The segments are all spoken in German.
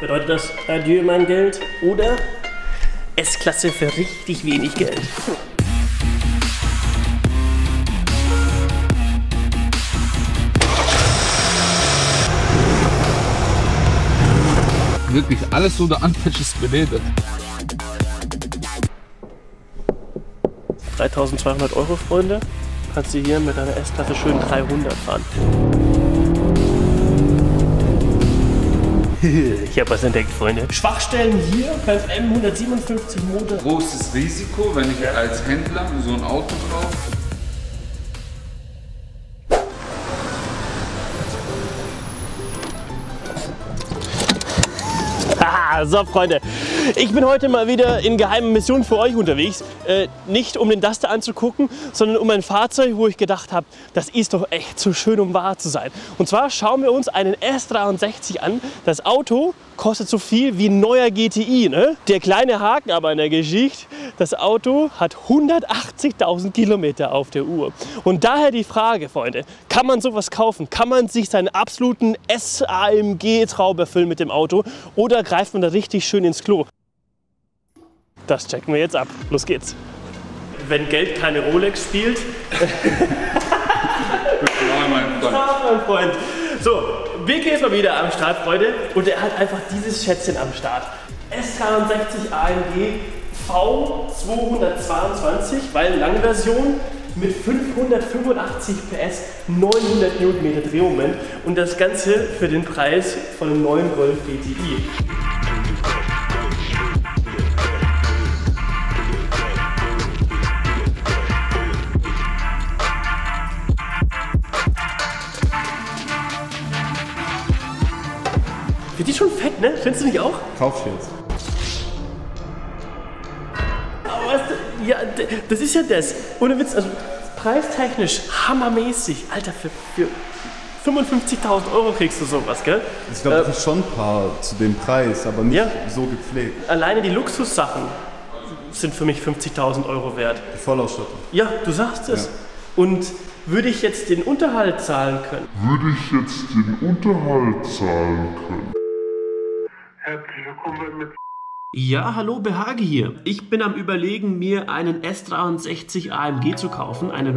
Bedeutet das Adieu mein Geld oder S-Klasse für richtig wenig Geld? Wirklich alles so der Anpitch ist benedert. 3.200 €, Freunde. Kannst du hier mit einer S-Klasse schön 300 fahren. Ich habe was entdeckt, Freunde. Schwachstellen hier beim M157 Motor. Großes Risiko, wenn ich als Händler so ein Auto kaufe. So, Freunde, ich bin heute mal wieder in geheimen Mission für euch unterwegs. Nicht um den Duster anzugucken, sondern um ein Fahrzeug, wo ich gedacht habe, das ist doch echt zu schön, um wahr zu sein. Und zwar schauen wir uns einen S63 an. Das Auto kostet so viel wie ein neuer GTI. Ne? Der kleine Haken aber in der Geschichte, das Auto hat 180.000 Kilometer auf der Uhr. Und daher die Frage, Freunde, kann man sowas kaufen? Kann man sich seinen absoluten S-AMG-Traum erfüllen mit dem Auto? Oder greift man da richtig schön ins Klo? Das checken wir jetzt ab. Los geht's. Wenn Geld keine Rolex spielt. Mein Freund. So, Beke ist mal wieder am Start, Freunde. Und er hat einfach dieses Schätzchen am Start. S63 AMG V222, weil Langversion mit 585 PS, 900 Newtonmeter Drehmoment und das Ganze für den Preis von einem neuen Golf GTI. Wird die schon fett, ne? Findest du nicht auch? Kauf ich jetzt. Aber ja, das ist ja das. Ohne Witz, also preistechnisch hammermäßig. Alter, für 55.000 € kriegst du sowas, gell? Ich glaube, das ist schon ein paar zu dem Preis, aber nicht so gepflegt. Alleine die Luxussachen sind für mich 50.000 € wert. Die Vollausstattung. Ja, du sagst es. Ja. Und würde ich jetzt den Unterhalt zahlen können? Herzlich willkommen mit. Ja, hallo, Behage hier. Ich bin am Überlegen, mir einen S63 AMG zu kaufen, einen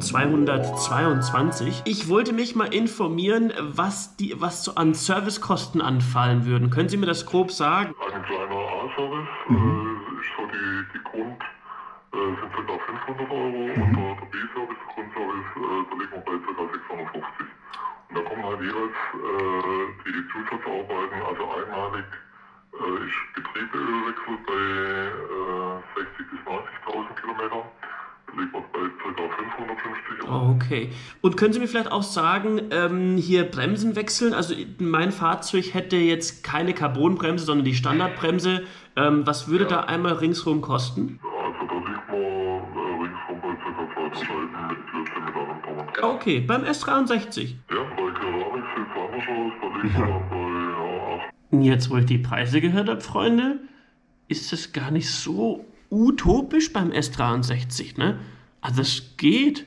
V222. Ich wollte mich mal informieren, was so an Servicekosten anfallen würden. Können Sie mir das grob sagen? Ein kleiner A-Service ist so die Grund, sind ca. 500 € und der B-Service, der Grundservice, da liegen wir bei ca. 650. Und da kommen halt jeweils die Zusatzarbeiten, also einmalig ist Getriebeölwechsel bei 60.000 bis 90.000 Kilometern. Da liegt man bei ca. 550 €. Okay. Und können Sie mir vielleicht auch sagen, hier Bremsen wechseln? Also mein Fahrzeug hätte jetzt keine Carbonbremse, sondern die Standardbremse. Was würde da einmal ringsrum kosten? Also da liegt man ringsum bei ca. 2.000 € mit Klötze mit einem Drum. Okay, beim S63. Ja, bei Keramik sieht es anders aus, da liegt man dann bei 8. Jetzt, wo ich die Preise gehört habe, Freunde, ist das gar nicht so utopisch beim S63, ne? Also das geht.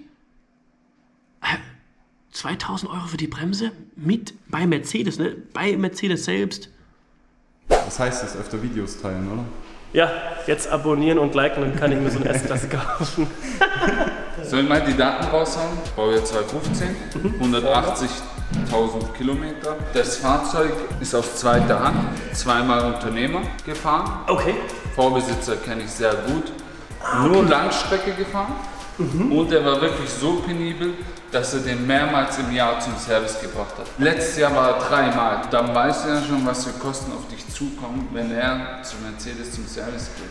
2.000 € für die Bremse bei Mercedes, ne? Bei Mercedes selbst. Das heißt, das öfter Videos teilen, oder? Ja, jetzt abonnieren und liken, dann kann ich mir so eine S-Klasse kaufen. Soll ich mal die Daten raushauen? Baujahr 2015, 180.000 Kilometer. Das Fahrzeug ist aus zweiter Hand, zweimal Unternehmer gefahren. Okay. Vorbesitzer kenne ich sehr gut. Nur Langstrecke gefahren. Und er war wirklich so penibel, dass er den mehrmals im Jahr zum Service gebracht hat. Letztes Jahr war er 3-mal. Dann weißt du ja schon, was für Kosten auf dich zukommen, wenn er zu Mercedes zum Service geht.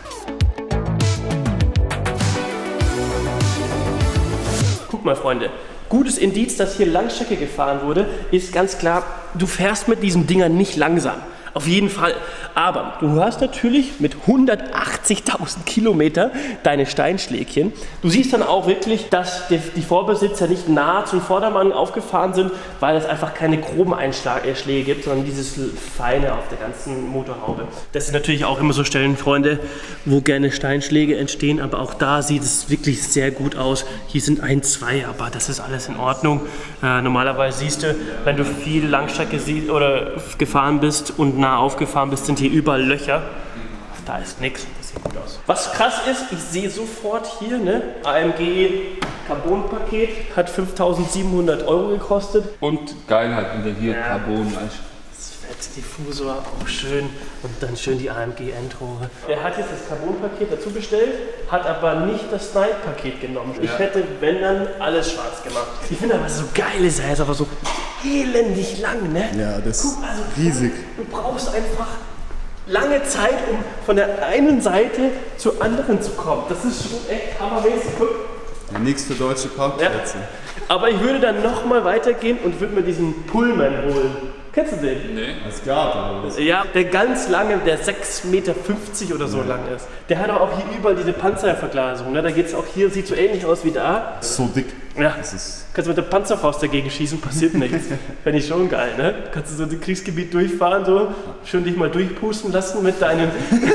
Guck mal, Freunde. Gutes Indiz, dass hier Langstrecke gefahren wurde, ist ganz klar, du fährst mit diesen Dingern nicht langsam. Auf jeden Fall. Aber du hast natürlich mit 180.000 Kilometer deine Steinschlägchen. Du siehst dann auch wirklich, dass die Vorbesitzer nicht nah zum Vordermann aufgefahren sind, weil es einfach keine groben Einschläge gibt, sondern dieses Feine auf der ganzen Motorhaube. Das sind natürlich auch immer so Stellen, Freunde, wo gerne Steinschläge entstehen, aber auch da sieht es wirklich sehr gut aus. Hier sind 1, 2, aber das ist alles in Ordnung. Normalerweise siehst du, wenn du viel Langstrecke gefahren bist und nah aufgefahren bist, sind hier überall Löcher. Da ist nichts. Das sieht gut aus. Was krass ist, ich sehe sofort hier, ne? AMG Carbon-Paket hat 5.700 € gekostet. Und geil halt wieder hier Carbon. Diffusor, auch schön. Und dann schön die AMG Endrohre. Er hat jetzt das Carbon-Paket dazu bestellt, hat aber nicht das Snipe-Paket genommen. Ja. Ich hätte, wenn dann, alles schwarz gemacht. Ich finde aber so geil ist er, ist aber so elendig lang, ne? Ja, das ist riesig. Du brauchst einfach lange Zeit, um von der einen Seite zur anderen zu kommen. Das ist schon echt hammermäßig. Ja, nichts für deutsche Parkplätze. Ja. Aber ich würde dann nochmal weitergehen und würde mir diesen Pullman holen. Kennst du den? Nee. Das gab oder was? Ja, der ganz lange, der 6,50 Meter oder so lang ist. Der hat auch hier überall diese Panzerverglasung. Ne? Da geht es auch hier, sieht so ähnlich aus wie da. So dick. Ja. Das ist Kannst du mit der Panzerfaust dagegen schießen, passiert nichts. Fände ich schon geil, ne? Kannst du so das Kriegsgebiet durchfahren, so schön dich mal durchpusten lassen mit deinen,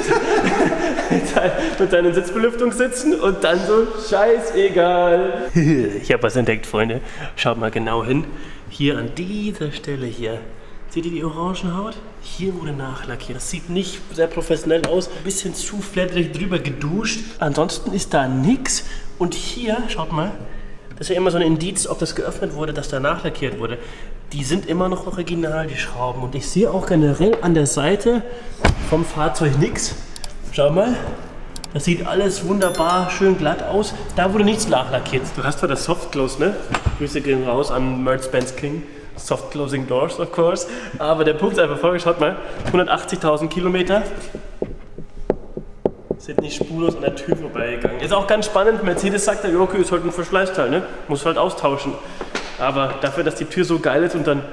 mit deinen Sitzbelüftungssitzen und dann so scheißegal. Ich habe was entdeckt, Freunde. Schaut mal genau hin. Hier an dieser Stelle hier. Seht ihr die Orangenhaut? Hier wurde nachlackiert. Das sieht nicht sehr professionell aus. Ein bisschen zu flatterig drüber geduscht. Ansonsten ist da nichts. Und hier, schaut mal, das ist ja immer so ein Indiz, ob das geöffnet wurde, dass da nachlackiert wurde. Die sind immer noch original, die Schrauben. Und ich sehe auch generell an der Seite vom Fahrzeug nichts. Schau mal. Das sieht alles wunderbar, schön glatt aus. Da wurde nichts nachlackiert. Du hast zwar das Soft Close, ne? Grüße gehen raus an Mercedes-Benz King. Soft Closing Doors, of course. Aber der Punkt ist einfach folgendes, schaut mal. 180.000 Kilometer. Sind nicht spurlos an der Tür vorbeigegangen. Ist auch ganz spannend. Mercedes sagt ja, okay, ist halt ein Verschleißteil, ne? Muss halt austauschen. Aber dafür, dass die Tür so geil ist und dann...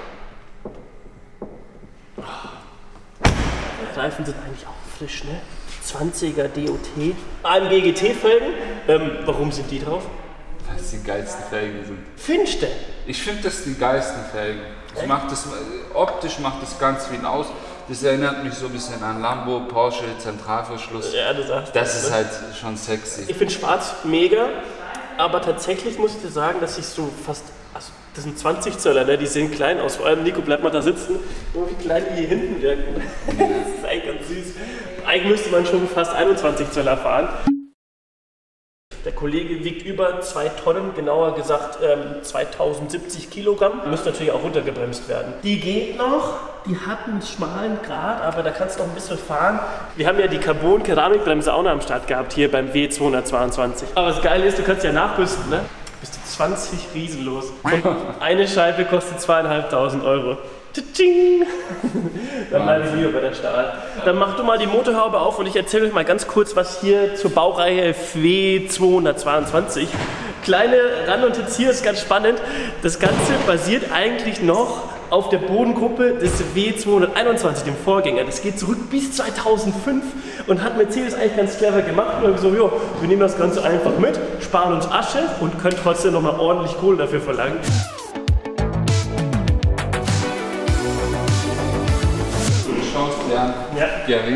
Die Reifen sind eigentlich auch frisch, ne? 20er DOT. AMG GT-Felgen. Warum sind die drauf? Weil es die geilsten Felgen sind. Findest du? Ich finde das die geilsten Felgen. Optisch macht das ganz viel aus. Das erinnert mich so ein bisschen an Lambo, Porsche, Zentralverschluss. Ja, du sagst das ist halt schon sexy. Ich finde schwarz mega, aber tatsächlich muss ich dir sagen, dass ich so fast, also das sind 20 Zöller, ne? Die sehen klein aus. Vor allem Nico, bleib mal da sitzen. Nur wie klein die hier hinten wirken. Das ist eigentlich ganz süß. Eigentlich müsste man schon fast 21 Zöller fahren. Der Kollege wiegt über 2 Tonnen, genauer gesagt 2070 Kilogramm. Müsste natürlich auch runtergebremst werden. Die geht noch, die hat einen schmalen Grat, aber da kannst du noch ein bisschen fahren. Wir haben ja die Carbon-Keramikbremse auch noch am Start gehabt, hier beim W222. Aber das Geile ist, du kannst ja nachrüsten, ne? Bist du 20 riesenlos. Und eine Scheibe kostet 2.500 €. Tsching! Dann bleibe ich lieber bei der Stahl. Dann mach du mal die Motorhaube auf und ich erzähle euch mal ganz kurz, was hier zur Baureihe W222. Kleine Randnotiz hier ist ganz spannend. Das Ganze basiert eigentlich noch auf der Bodengruppe des W221, dem Vorgänger. Das geht zurück bis 2005 und hat Mercedes eigentlich ganz clever gemacht. Und so, jo, wir nehmen das Ganze einfach mit, sparen uns Asche und können trotzdem nochmal ordentlich Kohle dafür verlangen. Ja. Gary.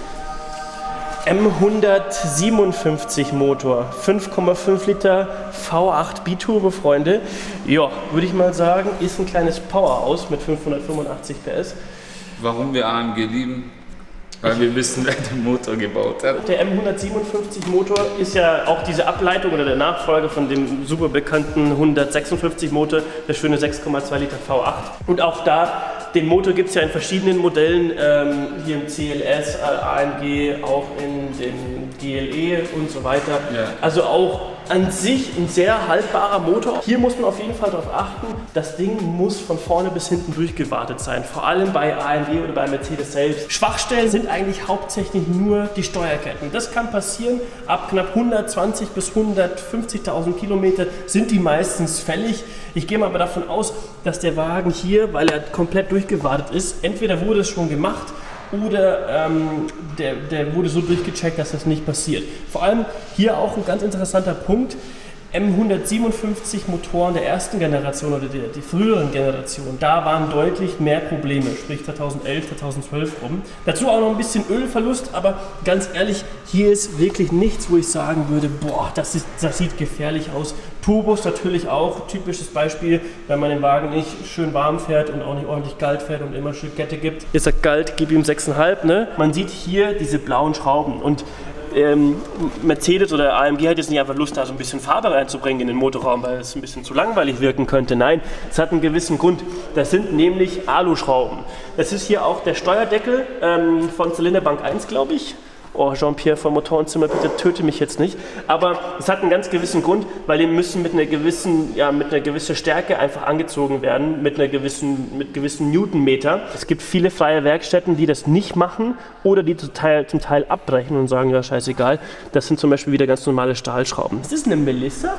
M157 Motor, 5,5 Liter V8 Biturbo, Freunde. Ja, würde ich mal sagen, ist ein kleines Powerhouse mit 585 PS. Warum wir AMG lieben? Weil wir wissen, wer den Motor gebaut hat. Der M157 Motor ist ja auch diese Ableitung oder der Nachfolger von dem super bekannten 156 Motor, der schöne 6,2 Liter V8. Und auch da, den Motor gibt es ja in verschiedenen Modellen, hier im CLS, AMG, auch in dem GLE und so weiter. Ja. Also auch an sich ein sehr haltbarer Motor. Hier muss man auf jeden Fall darauf achten, das Ding muss von vorne bis hinten durchgewartet sein. Vor allem bei AMG oder bei Mercedes selbst. Schwachstellen sind eigentlich hauptsächlich nur die Steuerketten. Das kann passieren, ab knapp 120.000 bis 150.000 Kilometer sind die meistens fällig. Ich gehe mal aber davon aus, dass der Wagen hier, weil er komplett durchgewartet ist, entweder wurde es schon gemacht oder der wurde so durchgecheckt, dass das nicht passiert. Vor allem hier auch ein ganz interessanter Punkt. M157 Motoren der ersten Generation oder die früheren Generationen, da waren deutlich mehr Probleme, sprich 2011, 2012 rum. Dazu auch noch ein bisschen Ölverlust, aber ganz ehrlich, hier ist wirklich nichts, wo ich sagen würde, boah, das sieht gefährlich aus, Turbos natürlich auch, typisches Beispiel, wenn man den Wagen nicht schön warm fährt und auch nicht ordentlich kalt fährt und immer schön Kette gibt. Ist er kalt, gib ihm 6,5, ne? Man sieht hier diese blauen Schrauben und Mercedes oder AMG hat jetzt nicht einfach Lust, da so ein bisschen Farbe reinzubringen in den Motorraum, weil es ein bisschen zu langweilig wirken könnte. Nein, es hat einen gewissen Grund. Das sind nämlich Aluschrauben. Das ist hier auch der Steuerdeckel von Zylinderbank 1, glaube ich. Oh, Jean-Pierre vom Motorenzimmer, bitte töte mich jetzt nicht. Aber es hat einen ganz gewissen Grund, weil die müssen mit einer gewissen Stärke einfach angezogen werden, mit gewissen Newtonmeter. Es gibt viele freie Werkstätten, die das nicht machen oder die zum Teil abbrechen und sagen, ja, scheißegal. Das sind zum Beispiel wieder ganz normale Stahlschrauben. Ist das eine Melissa?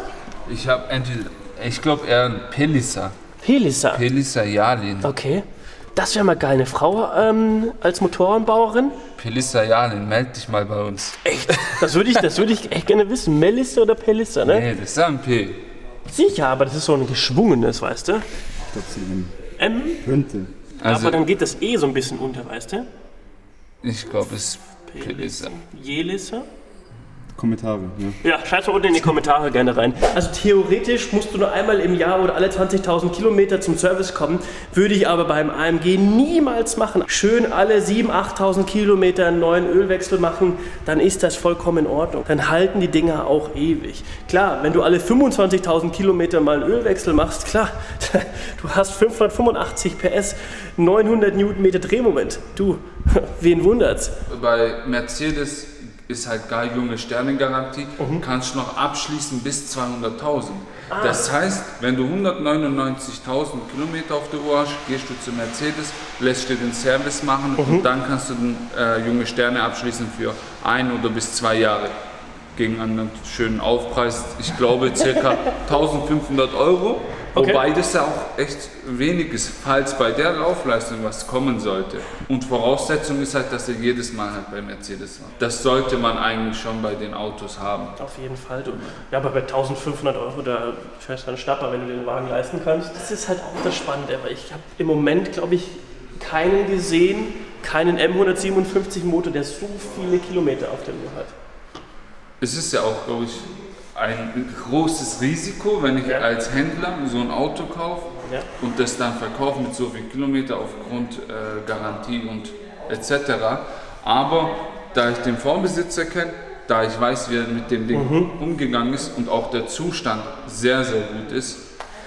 Ich glaube eher ein Pelissa. Pelissa? Pelissa Jalin. Okay. Das wäre mal geil, eine Frau als Motorenbauerin. Pelissa Jalin, meld dich mal bei uns. Echt? Das würde ich echt gerne wissen. Melissa oder Pelissa, ne? Nee, das ist ein P. Sicher, aber das ist so ein geschwungenes, weißt du? Ich glaube, es ist ein M? Könnte. Also, Aber dann geht das E so ein bisschen unter, weißt du? ich glaube, es ist Pelissa. Jelissa? Kommentare, ja. Ja, schreibt mal unten in die Kommentare gerne rein. Also theoretisch musst du nur einmal im Jahr oder alle 20.000 Kilometer zum Service kommen. Würde ich aber beim AMG niemals machen. Schön alle 7.000, 8.000 Kilometer einen neuen Ölwechsel machen, dann ist das vollkommen in Ordnung. Dann halten die Dinger auch ewig. Klar, wenn du alle 25.000 Kilometer mal einen Ölwechsel machst, klar, du hast 585 PS, 900 Newtonmeter Drehmoment. Du, wen wundert's? Bei Mercedes ist halt geil, junge Sternengarantie, kannst du noch abschließen bis 200.000. Das heißt, wenn du 199.000 Kilometer auf der Uhr hast, gehst du zu Mercedes, lässt dir den Service machen und dann kannst du den junge Sterne abschließen für 1 oder bis 2 Jahre. Gegen einen schönen Aufpreis, ich glaube ca. 1.500 €. Okay. Wobei das ja auch echt wenig ist, falls bei der Laufleistung was kommen sollte. Und Voraussetzung ist halt, dass er jedes Mal halt bei Mercedes war. Das sollte man eigentlich schon bei den Autos haben. Auf jeden Fall. Du. Ja, aber bei 1.500 €, da fährst du einen Schnapper, wenn du den Wagen leisten kannst. Das ist halt auch das Spannende, weil ich habe im Moment, glaube ich, keinen gesehen, keinen M157 Motor, der so viele Kilometer auf der Uhr hat. Es ist ja auch, glaube ich, ein großes Risiko, wenn ich als Händler so ein Auto kaufe und das dann verkaufe mit so viel Kilometer aufgrund Garantie und etc. Aber da ich den Vorbesitzer kenne, da ich weiß, wie er mit dem Ding umgegangen ist und auch der Zustand sehr, sehr gut ist,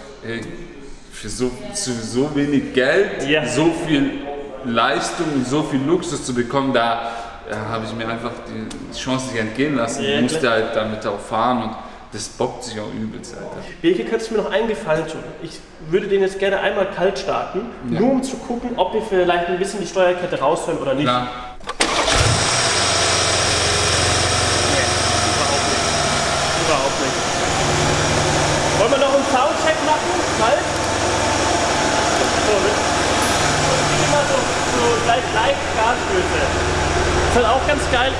für so wenig Geld, so viel Leistung und so viel Luxus zu bekommen, da habe ich mir einfach die Chance nicht entgehen lassen. Ich musste halt damit auch fahren und das bockt sich auch übelst, Alter. Birke, kannst du mir noch einen Gefallen tun? Ich würde den jetzt gerne einmal kalt starten, nur um zu gucken, ob wir vielleicht ein bisschen die Steuerkette raushören oder nicht. Klar. Nee, überhaupt nicht. Wollen wir noch einen Soundcheck machen? Kalt? So, immer so gleich leicht Gasstöße. Das ist halt auch ganz geil.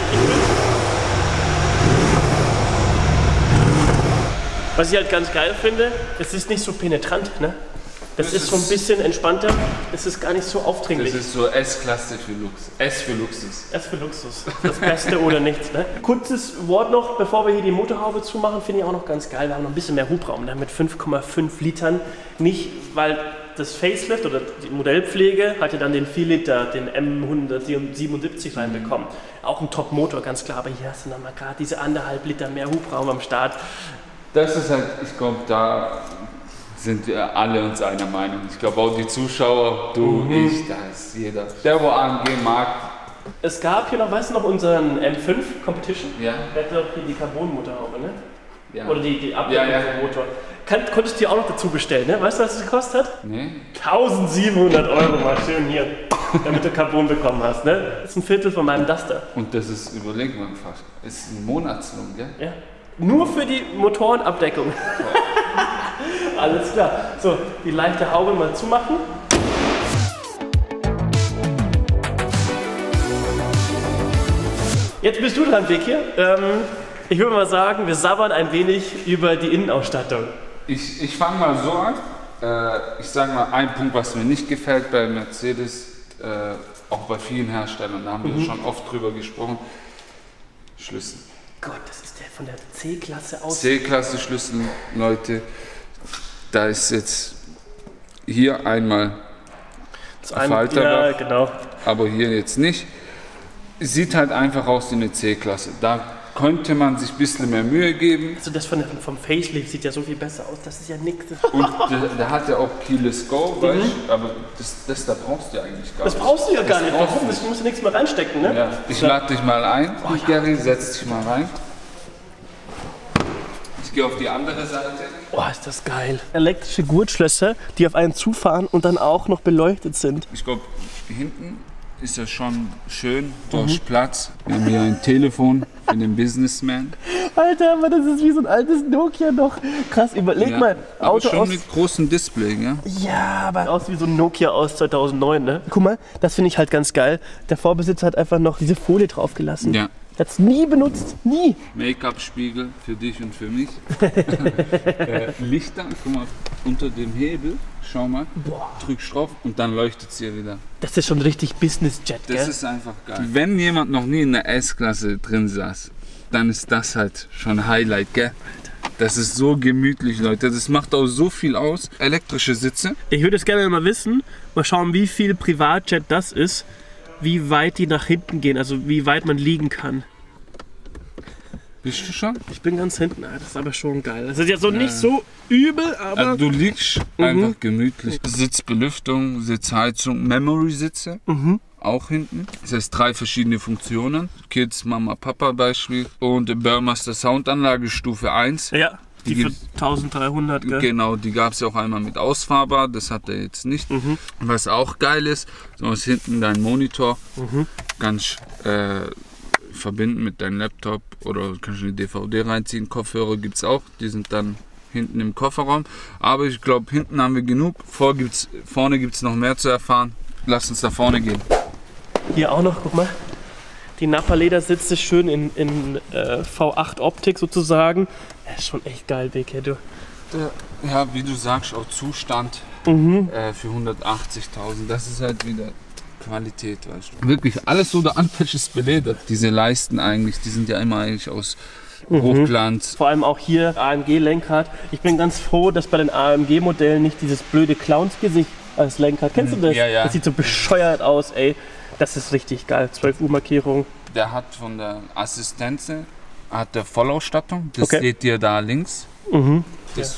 Was ich halt ganz geil finde, es ist nicht so penetrant, ne? Das ist so ein bisschen entspannter, es ist gar nicht so aufdringlich. Das ist so S-Klasse für Luxus. S für Luxus. S für Luxus. Das Beste oder nichts, ne? Kurzes Wort noch, bevor wir hier die Motorhaube zumachen, finde ich auch noch ganz geil. Wir haben noch ein bisschen mehr Hubraum, ne? Mit 5,5 Litern. Nicht, weil das Facelift oder die Modellpflege hat ja dann den 4 Liter, den M177 reinbekommen. Auch ein Top-Motor, ganz klar, aber hier hast du nochmal gerade diese 1,5 Liter mehr Hubraum am Start. Das ist halt, ich glaube, da sind wir alle uns einer Meinung. Ich glaube auch die Zuschauer, du, ich, da ist jeder. Der, wo AMG mag. Es gab hier noch, weißt du noch, unseren M5 Competition? Ja. Der hat doch hier die Carbon-Motorhaube, ne? Ja. Oder die Abdeckung vom Motor. Konntest du die auch noch dazu bestellen, ne? Weißt du, was es gekostet hat? Nee. 1.700 € mal schön hier, damit du Carbon bekommen hast, ne? Das ist ein Viertel von meinem Duster. Und das ist, überleg mal fast, ist ein Monatslohn, gell? Ja. Nur für die Motorenabdeckung. Alles klar. So, die leichte Haube mal zumachen. Jetzt bist du dran, Vicky. Ich würde mal sagen, wir sabbern ein wenig über die Innenausstattung. Ich fange mal so an. Ich sage mal, ein Punkt, was mir nicht gefällt bei Mercedes, auch bei vielen Herstellern, da haben wir schon oft drüber gesprochen, Schlüssel. Gott, das ist der von der C-Klasse aus. C-Klasse Schlüssel, Leute. Da ist jetzt hier einmal Falterbach, ja, genau. aber hier jetzt nicht. Sieht halt einfach aus wie eine C-Klasse. Da könnte man sich ein bisschen mehr Mühe geben. Also das vom Facelift sieht ja so viel besser aus, das ist ja nichts. Und der hat ja auch Keyless Go, weißt du? Aber das da brauchst du eigentlich gar nicht. Das brauchst du ja gar nicht. Warum? Du musst ja nichts mehr reinstecken, ne? Ja. Ich lade dich mal ein. Gary, setz dich mal rein. Ich gehe auf die andere Seite. Oh, ist das geil. Elektrische Gurtschlösser, die auf einen zufahren und dann auch noch beleuchtet sind. Ich glaube, hinten ist ja schon schön, du hast Platz. Wir haben hier ein Telefon für den Businessman. Alter, aber das ist wie so ein altes Nokia noch. Krass, überleg mal. Aber Auto schon aus. mit großem Display, ja? Ja, aber aus wie so ein Nokia aus 2009, ne? Guck mal, das finde ich halt ganz geil. Der Vorbesitzer hat einfach noch diese Folie draufgelassen. Ja. Der hat's nie benutzt, nie. Make-up-Spiegel für dich und für mich. Lichter, guck mal, unter dem Hebel, schau mal, drückst drauf und dann leuchtet es hier wieder. Das ist schon richtig Business-Jet, gell? Das ist einfach geil. Wenn jemand noch nie in der S-Klasse drin saß, dann ist das halt schon Highlight, gell? Das ist so gemütlich, Leute. Das macht auch so viel aus. Elektrische Sitze. Ich würde es gerne mal wissen, mal schauen, wie viel Privatjet das ist, wie weit die nach hinten gehen, also wie weit man liegen kann. Bist du schon? Ich bin ganz hinten, das ist aber schon geil. Das ist jetzt so nicht so übel, aber... Also du liegst einfach gemütlich. Sitzbelüftung, Sitzheizung, Memory-Sitze. Auch hinten. Das heißt 3 verschiedene Funktionen. Kids, Mama, Papa Beispiel. Und Burmester Soundanlage Stufe 1. Ja, die für 1300, gell? Genau, die gab es ja auch einmal mit ausfahrbar. Das hat er jetzt nicht. Was auch geil ist, so ist hinten dein Monitor. Ganz verbinden mit deinem Laptop oder kannst du eine DVD reinziehen. Kopfhörer gibt es auch. Die sind dann hinten im Kofferraum. Aber ich glaube, hinten haben wir genug. Vorne gibt es noch mehr zu erfahren. Lass uns da vorne gehen. Hier auch noch, guck mal. Die Nappa-Ledersitze schön in V8 Optik sozusagen. Das ist schon echt geil, BK, du. Ja, wie du sagst, auch Zustand für 180.000. Das ist halt wieder Qualität, weißt du. Wirklich, alles so der Anpatch ist beledert. Diese Leisten eigentlich, die sind ja immer eigentlich aus Hochglanz. Vor allem auch hier AMG-Lenkrad. Ich bin ganz froh, dass bei den AMG-Modellen nicht dieses blöde Clowns-Gesicht als Lenkrad. Kennst du das? Ja, ja. Das sieht so bescheuert aus, ey. Das ist richtig geil. 12 Uhr Markierung. Der hat von der Assistenz hat der Vollausstattung. Das Okay. seht ihr da links. Das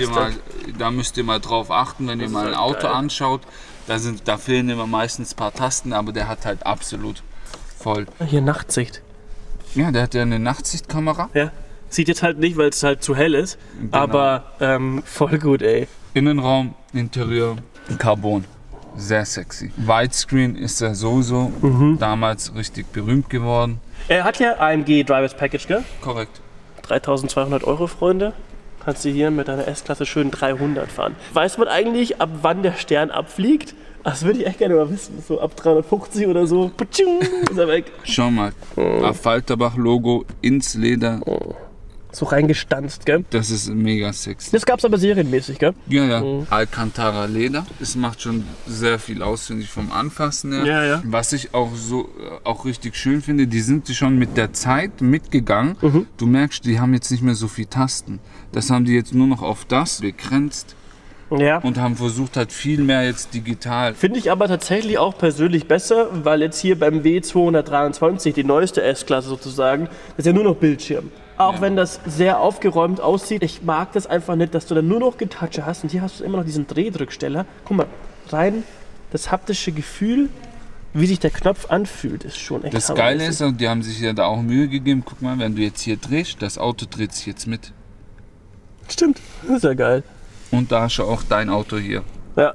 da müsst ihr mal drauf achten, wenn ihr mal ein Auto anschaut. Da fehlen immer meistens ein paar Tasten, aber der hat halt absolut voll. Hier Nachtsicht. Ja, der hat ja eine Nachtsichtkamera. Ja. Sieht jetzt halt nicht, weil es halt zu hell ist. Genau. Aber voll gut, ey. Innenraum, Interieur, Carbon. Sehr sexy. Widescreen ist er sowieso damals richtig berühmt geworden. Er hat ja AMG Drivers Package, gell? Korrekt. 3.200 €, Freunde. Kannst du hier mit deiner S-Klasse schön 300 fahren. Weiß man eigentlich, ab wann der Stern abfliegt? Das würde ich echt gerne mal wissen. So ab 350 oder so. Patsching, ist er weg. Schau mal. Falterbach-Logo ins Leder. So reingestanzt, gell? Das ist mega sexy. Das gab's aber serienmäßig, gell? Ja, ja. Alcantara Leder. Es macht schon sehr viel aus, finde ich, vom Anfassen her. Ja, ja. Was ich auch richtig schön finde, die sind schon mit der Zeit mitgegangen. Du merkst, die haben jetzt nicht mehr so viele Tasten. Das haben die jetzt nur noch auf das begrenzt Ja. und haben versucht, halt viel mehr jetzt digital. Finde ich aber tatsächlich auch persönlich besser, weil jetzt hier beim W223, die neueste S-Klasse sozusagen, das ist ja nur noch Bildschirm. Auch wenn das sehr aufgeräumt aussieht, ich mag das einfach nicht, dass du dann nur noch Getatsche hast und hier hast du immer noch diesen Drehdrücksteller. Guck mal, rein das haptische Gefühl, wie sich der Knopf anfühlt, ist schon echt Das hammer. Geile ist, und die haben sich ja da auch Mühe gegeben, guck mal, wenn du jetzt hier drehst, das Auto dreht sich jetzt mit. Stimmt, das ist ja geil. Und da hast du auch dein Auto hier. Ja.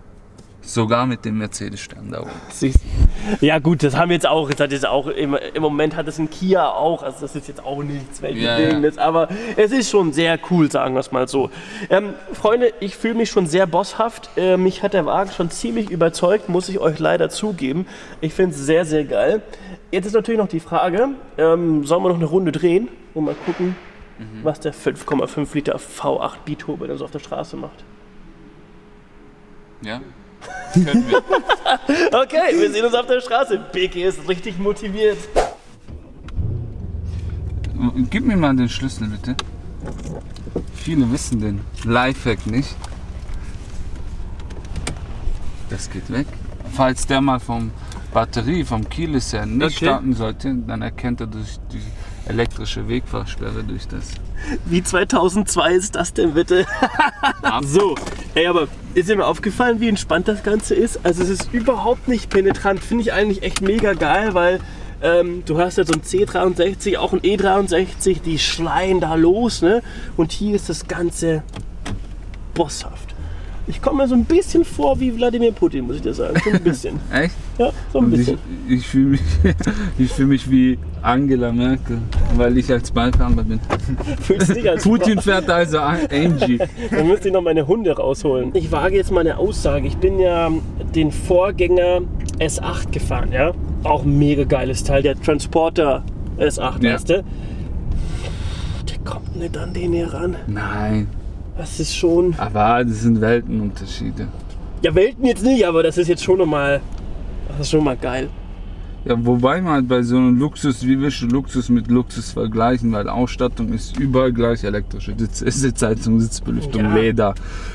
Sogar mit dem Mercedes-Stern da oben. Siehst. Ja gut, das haben wir jetzt auch. Im Moment hat es ein Kia auch. Also das ist jetzt auch nichts Weltbewegendes. Aber es ist schon sehr cool, sagen wir es mal so. Freunde, ich fühle mich schon sehr bosshaft. Mich hat der Wagen schon ziemlich überzeugt, muss ich euch leider zugeben. Ich finde es sehr, sehr geil. Jetzt ist natürlich noch die Frage, sollen wir noch eine Runde drehen und mal gucken, was der 5,5 Liter V8 Biturbo dann so auf der Straße macht. Ja? Können wir. Okay, wir sehen uns auf der Straße. BK ist richtig motiviert. Gib mir mal den Schlüssel bitte. Viele wissen den Lifehack nicht. Das geht weg. Falls der mal vom Keyless her nicht starten sollte, dann erkennt er durch die elektrische Wegfahrsperre durch das. Wie 2002 ist das denn bitte? So, ey, aber ist dir mal aufgefallen, wie entspannt das Ganze ist? Also es ist überhaupt nicht penetrant, finde ich eigentlich echt mega geil, weil du hast ja so ein C63, auch ein E63, die schreien da los, ne? Und hier ist das Ganze bosshaft. Ich komme mir so ein bisschen vor wie Wladimir Putin, muss ich dir sagen. So ein bisschen. Echt? Ja, so ein bisschen. Ich fühle mich wie Angela Merkel, weil ich als Beifahrer bin. Fühlst du dich als Putin fährt also Angie. Dann müsste ich noch meine Hunde rausholen. Ich wage jetzt mal eine Aussage. Ich bin ja den Vorgänger S8 gefahren, ja? Auch ein mega geiles Teil, der Transporter S8, Ja. weißt du? Der kommt nicht an den hier ran. Nein, Das ist schon... aber das sind Weltenunterschiede. Ja, Welten jetzt nicht, aber das ist jetzt schon nochmal... Das ist schon mal geil. Ja, wobei man halt bei so einem Luxus, wie willst du Luxus mit Luxus vergleichen, weil Ausstattung ist überall gleich elektrische Sitzheizung, Sitzbelüftung, Ja. Leder.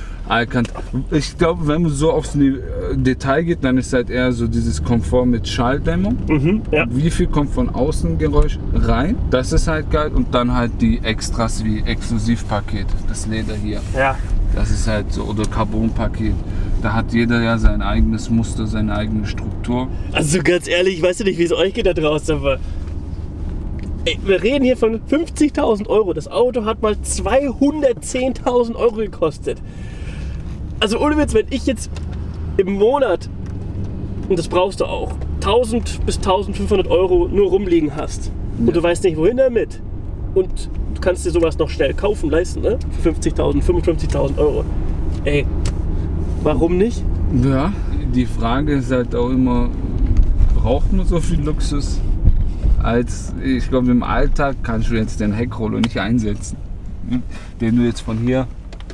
Ich glaube, wenn man so aufs Detail geht, dann ist halt eher so dieses Komfort mit Schalldämmung. Ja. Wie viel kommt von außen Geräusch rein? Das ist halt geil. Und dann halt die Extras wie Exklusivpaket, das Leder hier. Ja. Das ist halt so, oder Carbonpaket. Da hat jeder ja sein eigenes Muster, seine eigene Struktur. Also ganz ehrlich, ich weiß ja nicht, wie es euch geht da draußen, aber... Ey, wir reden hier von 50.000 Euro. Das Auto hat mal 210.000 Euro gekostet. Also ohne Witz, wenn ich jetzt im Monat, und das brauchst du auch, 1.000 bis 1.500 Euro nur rumliegen hast und du weißt nicht, wohin damit, und du kannst dir sowas noch schnell kaufen, leisten, ne? Für 50.000, 55.000 Euro. Ey, warum nicht? Ja, die Frage ist halt auch immer, braucht man so viel Luxus? Ich glaube, im Alltag kannst du jetzt den Heckroller nicht einsetzen, den du jetzt von hier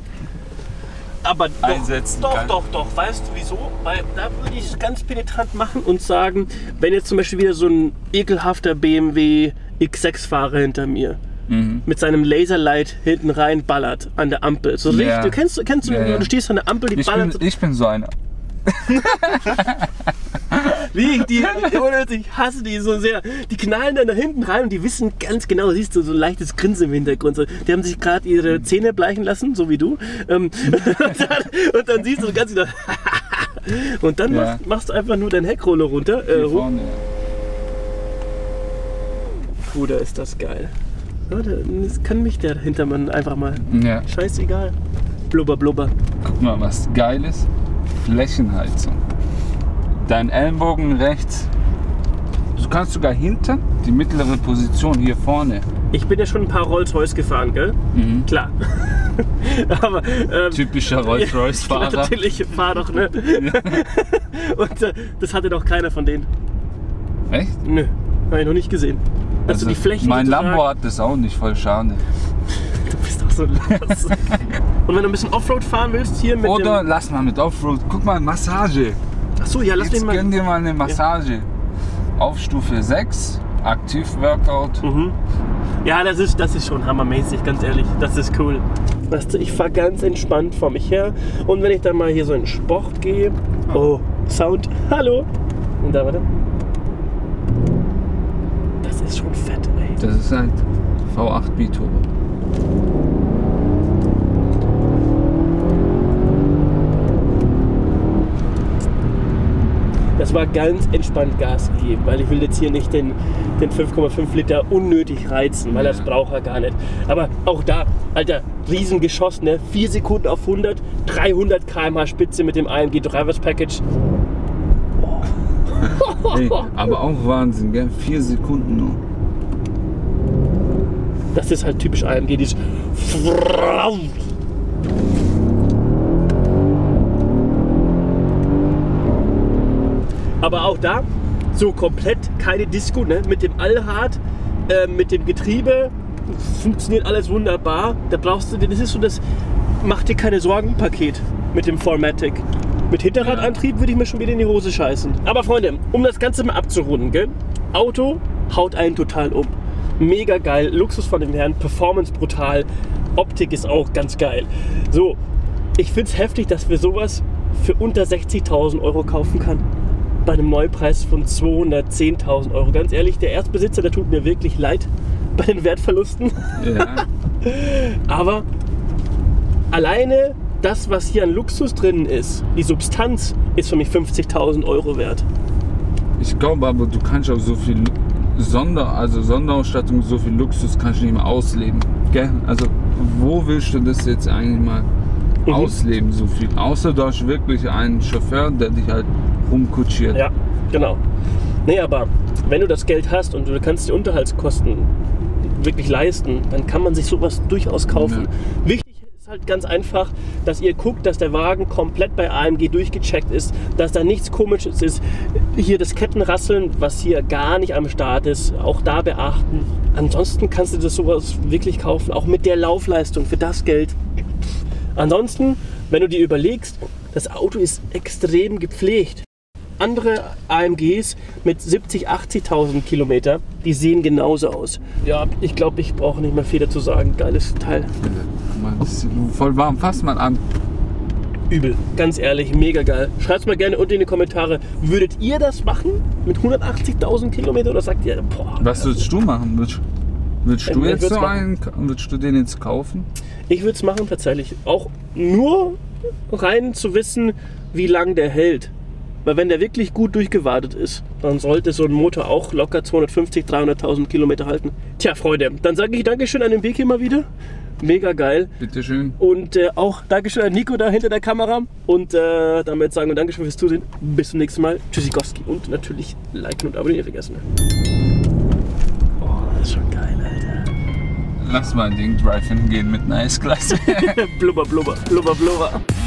Aber einsetzen kannst. Doch. Weißt du wieso? Weil da würde ich es ganz penetrant machen und sagen, wenn jetzt zum Beispiel wieder so ein ekelhafter BMW X6-Fahrer hinter mir mit seinem Laserlight hinten rein ballert an der Ampel. So Ja. richtig, du kennst Ja, ja. du stehst an der Ampel, die ballert. Ich bin so einer. Wie ich hasse die so sehr. Die knallen dann da hinten rein und die wissen ganz genau, siehst du, so ein leichtes Grinsen im Hintergrund. So, die haben sich gerade ihre Zähne bleichen lassen, so wie du. Und dann siehst du ganz genau. Und dann Ja. machst du einfach nur deinen Heckroller runter. Hier Hoch. vorne. Bruder, ist das geil. Ja, das kann mich der Hintermann einfach mal. Ja. Scheißegal. Blubber, blubber. Guck mal, was geil ist. Flächenheizung. Dein Ellenbogen rechts. Du kannst sogar hinter die mittlere Position hier vorne. Ich bin ja schon ein paar Rolls-Royce gefahren, gell? Klar. Aber Typischer Rolls-Royce-Fahrer. natürlich, fahr doch, ne? Und das hatte doch keiner von denen. Echt? Nö, habe ich noch nicht gesehen. Also die Flächen. mein sozusagen- Lambo hat das auch nicht, voll schade. Du bist doch so lass. Und wenn du ein bisschen Offroad fahren willst, hier mit Oder dem... lass mal mit Offroad. Guck mal, Massage. Achso, ja, lass Jetzt den mal... gönn dir mal eine Massage. Auf Stufe 6, Aktiv-Workout. Ja, das ist schon hammermäßig, ganz ehrlich. Das ist cool. Weißt du, ich fahre ganz entspannt vor mich her. Und wenn ich dann mal hier so in Sport gehe... Oh, Sound. Hallo. Und da, warte. Das ist schon fett, ey. Das ist halt V8 Biturbo. Das war ganz entspannt Gas gegeben, weil ich will jetzt hier nicht den 5,5 Liter unnötig reizen, weil das braucht er gar nicht. Aber auch da, Alter, Riesengeschoss, ne? 4 Sekunden auf 100, 300 km/h Spitze mit dem AMG Drivers Package. Hey, aber auch Wahnsinn, gell? 4 Sekunden nur. Das ist halt typisch AMG, dieses... Aber auch da, so komplett keine Disco, ne? Mit dem Allrad, mit dem Getriebe, funktioniert alles wunderbar. Da brauchst du, das ist so das, mach dir keine Sorgen Paket mit dem 4MATIC. Mit Hinterradantrieb würde ich mir schon wieder in die Hose scheißen. Aber Freunde, um das Ganze mal abzurunden, gell? Auto haut einen total um. Mega geil, Luxus von den Herren, Performance brutal, Optik ist auch ganz geil. So, ich finde es heftig, dass wir sowas für unter 60.000 Euro kaufen kann. Bei einem Neupreis von 210.000 Euro. Ganz ehrlich, der Erstbesitzer, der tut mir wirklich leid bei den Wertverlusten. Ja. Aber alleine das, was hier an Luxus drin ist, die Substanz, ist für mich 50.000 Euro wert. Ich glaube aber, du kannst auch so viel Sonderausstattung, so viel Luxus kannst du nicht mehr ausleben. Gell? Also wo willst du das jetzt eigentlich mal ausleben, so viel? Außer du hast wirklich einen Chauffeur, der dich halt rumkutschiert. Ja, genau. Nee, aber wenn du das Geld hast und du kannst die Unterhaltskosten wirklich leisten, dann kann man sich sowas durchaus kaufen. Ja. Wichtig ist halt ganz einfach, dass ihr guckt, dass der Wagen komplett bei AMG durchgecheckt ist, dass da nichts Komisches ist. Hier das Kettenrasseln, was hier gar nicht am Start ist, auch da beachten. Ansonsten kannst du das sowas wirklich kaufen, auch mit der Laufleistung für das Geld. Ansonsten, wenn du dir überlegst, das Auto ist extrem gepflegt. Andere AMGs mit 70.000, 80.000 Kilometer, die sehen genauso aus. Ja, ich glaube, ich brauche nicht mehr viel dazu sagen. Geiles Teil. Das ist voll warm, fass mal an. Übel, ganz ehrlich, mega geil. Schreibt mal gerne unten in die Kommentare, würdet ihr das machen mit 180.000 Kilometer oder sagt ihr, boah. Was würdest du machen? Willst du jetzt so einen, würdest du den jetzt kaufen? Ich würde es machen tatsächlich. Auch nur rein zu wissen, wie lang der hält. Weil wenn der wirklich gut durchgewartet ist, dann sollte so ein Motor auch locker 250.000, 300.000 Kilometer halten. Tja, Freunde, dann sage ich Dankeschön an den Weg immer wieder. Mega geil. Bitteschön. Und auch Dankeschön an Nico da hinter der Kamera. Und damit sagen wir Dankeschön fürs Zusehen. Bis zum nächsten Mal. Tschüssikowski. Und natürlich liken und abonnieren vergessen. Oh, das ist schon geil, Alter. Lass mal ein Ding Drive-In gehen mit einer S-Klasse. Blubber, blubber, blubber, blubber.